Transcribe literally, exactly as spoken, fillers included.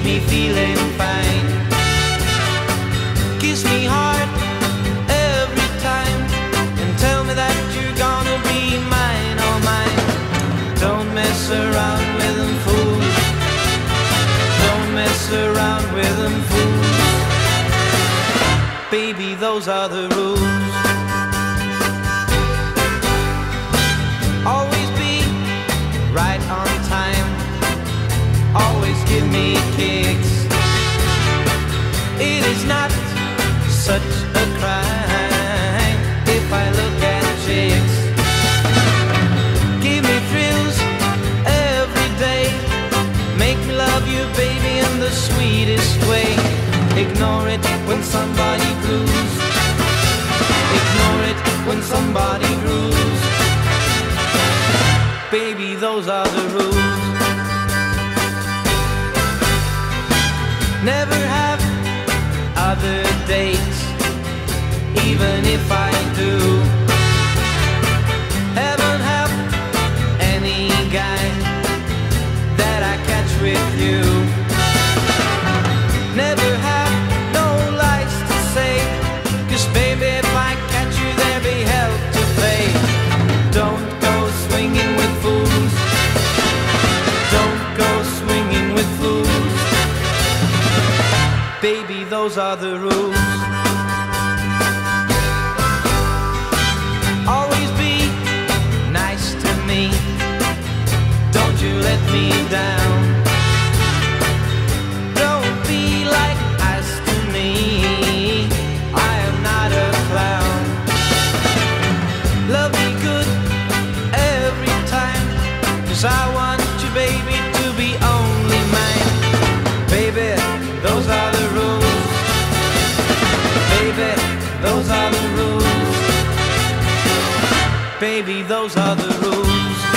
me feeling fine. Kiss me hard every time and tell me that you're gonna be mine, oh mine. Don't mess around with them fools. Don't mess around with them fools. Baby, those are the rules. Always be right on time. Always give me kicks. It is not such a crime if I look at chicks. Give me thrills every day. Make me love you, baby, in the sweetest way. Ignore it when somebody grooves. Ignore it when somebody grooves. Baby, those are the rules. Never have other dates, even if I do. Haven't have any guy that I catch with you. Never have no lies to say, 'cause baby, if I catch you, there'll be hell to pay. Don't go swinging with fools. Don't go swinging with fools. Baby, those are the rules. Always be nice to me. Don't you let me down. Don't be like us to me. I am not a clown. Love me good every time, 'cause I want you, baby, to be only mine. Baby, those are the rules. Baby, those are the rules. Baby, those are the rules.